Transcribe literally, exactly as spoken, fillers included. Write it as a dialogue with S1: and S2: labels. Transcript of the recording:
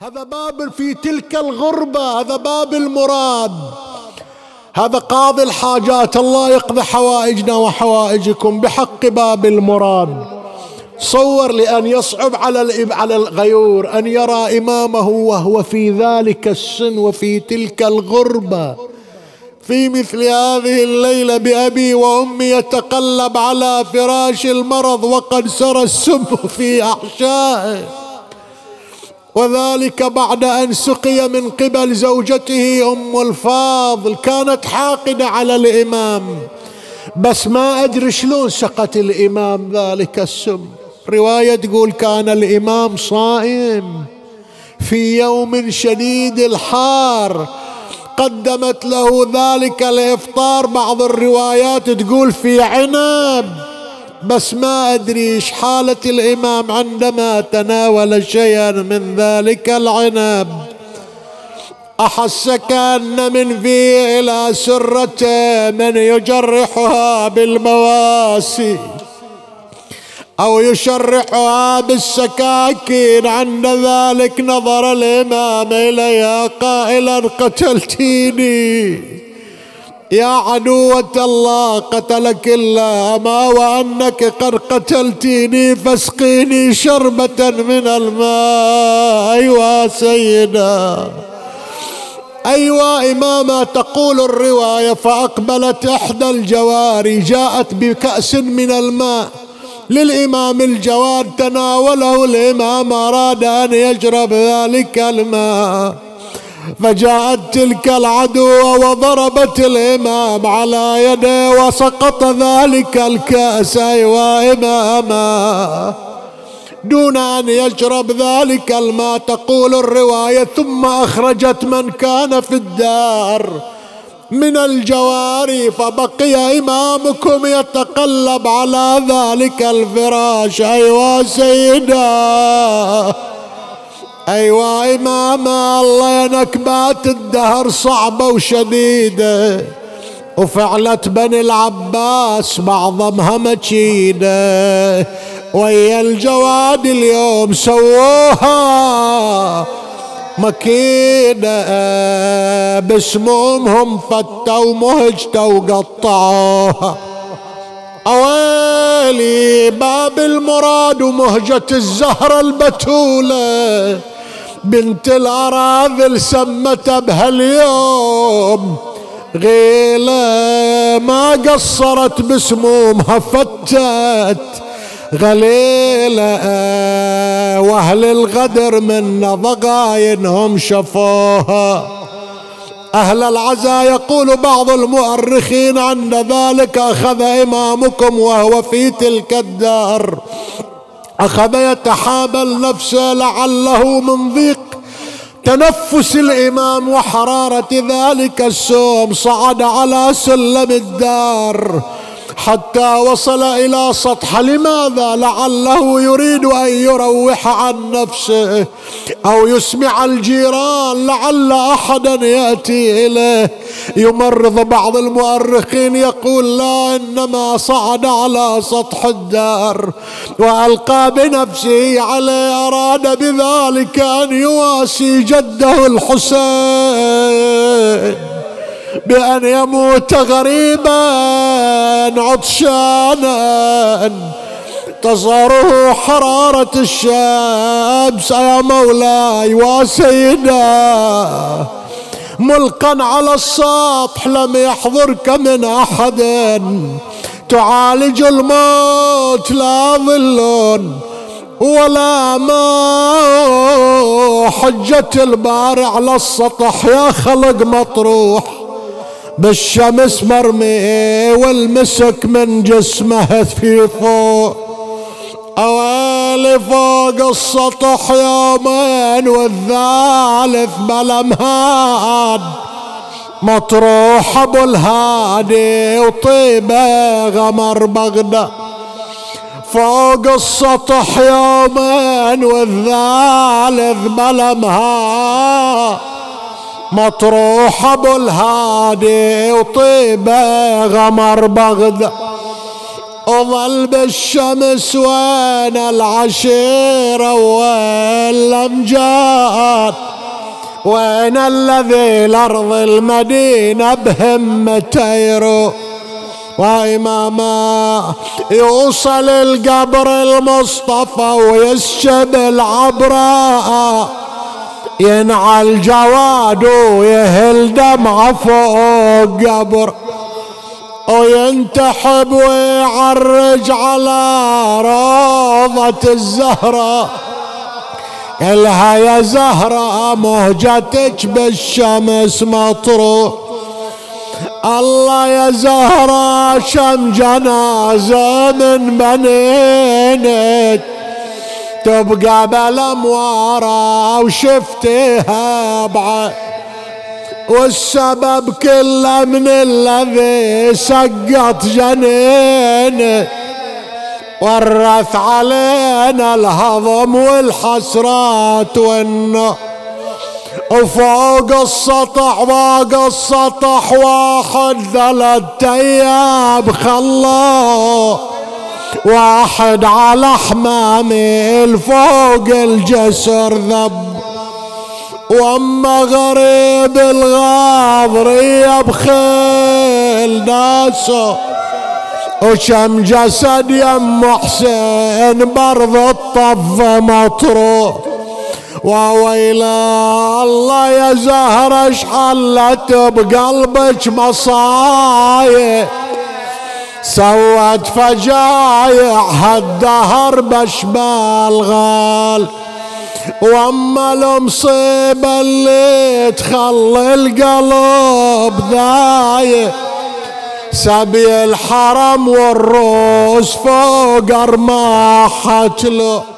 S1: هذا باب في تلك الغربة، هذا باب المراد، هذا قاضي الحاجات. الله يقضي حوائجنا وحوائجكم بحق باب المراد. صور لأن يصعب على على الغيور أن يرى إمامه وهو في ذلك السن وفي تلك الغربة، في مثل هذه الليلة بأبي وأمي يتقلب على فراش المرض وقد سرى السم في أحشائه، وذلك بعد أن سقي من قبل زوجته أم الفاضل. كانت حاقدة على الإمام، بس ما أدري شلون سقت الإمام ذلك السم. رواية تقول كان الإمام صائم في يوم شديد الحار، قدمت له ذلك الإفطار. بعض الروايات تقول في عنب، بس ما أدري إيش حالة الإمام عندما تناول شيئا من ذلك العنب. أحس كأن من فيه إلى سرته من يجرحها بالمواسي أو يشرحها بالسكاكين. عند ذلك نظر الإمام إليها قائلا قتلتيني يا عدوة الله، قتلك الله، أما وأنك قد قتلتيني فاسقيني شربة من الماء. أيوة سيدة، أيوة إماما. تقول الرواية فأقبلت إحدى الجواري جاءت بكأس من الماء للإمام الجواد، تناوله الإمام، أراد أن يشرب ذلك الماء، فجاءت تلك العدوة وضربت الإمام على يده وسقط ذلك الكأس. أيوة إماما، دون أن يشرب ذلك الماء. تقول الرواية ثم أخرجت من كان في الدار من الجواري، فبقي إمامكم يتقلب على ذلك الفراش. أيوة سيدة، أيوة إماما. الله نكبات الدهر صعبة وشديدة، وفعلت بني العباس معظمها مكيدة، ويا الجواد اليوم سووها مكيدة، باسمهم فتوا مهجتوا وقطعوها. أويلي باب المراد ومهجة الزهرة البتولة بنت الأراذل سمت بهاليوم غيلة، ما قصرت بسمومها فتت غليلة، واهل الغدر من ضغاينهم شفوها. أهل العزاء يقول بعض المؤرخين عند ذلك أخذ إمامكم وهو في تلك الدار، أخذ يتحابل نفسه لعله من ضيق تنفس الإمام وحرارة ذلك السوم، صعد على سلم الدار حتى وصل إلى سطح. لماذا؟ لعله يريد أن يروح عن نفسه أو يسمع الجيران، لعل أحدا يأتي إليه يمرض. بعض المؤرخين يقول لا، إنما صعد على سطح الدار وألقى بنفسه عليه، أراد بذلك أن يواسي جده الحسين بأن يموت غريبا عطشانا تصاره حرارة الشمس. يا مولاي وسيدا، ملقا على السطح لم يحضرك من أحد، تعالج الموت لا ظل ولا ماء. حجة الباري على السطح يا خلق مطروح بالشمس مرمي، والمسك من جسمه في فوق. أوالي فوق السطح يومين والثالث بلا مهاد، مطروح أبو الهادي وطيبة غمر بغداد. فوق السطح يومين والثالث بلا مهاد، مطروح أبو الهادي وطيبة غمر بغداد. وظل بالشمس وين العشيرة وين الأمجاد، وين الذي لأرض المدينة بهمته يروح. وإماما يوصل القبر المصطفى ويسشب العبراء، ينعل جواد ويهل دمعة فوق قبر، وينتحب ويعرج على روضة الزهرة، إلها يا زهرة مهجتك بالشمس مطروح. الله يا زهرة شم جنازة من بنينك تبقى بالأموارة وشفتيها بعد، والسبب كله من الذي سقط جنينك ورث علينا الهضم والحسرات والنار. وفوق السطح فوق السطح واحد ثلاث ايام خلاه، واحد على حمامي فوق الجسر ذب، واما غريب الغاضرية بخيل ناسه، وشم جسد يم حسين برض الطف مطروح. وويلا الله يا زهرة شحلت بقلبك مصايب، سوت فجايع هالدهر بشبال غال، واما المصيبة اللي تخلي القلب ذايق، سبي الحرم والروس فوق رماحت له.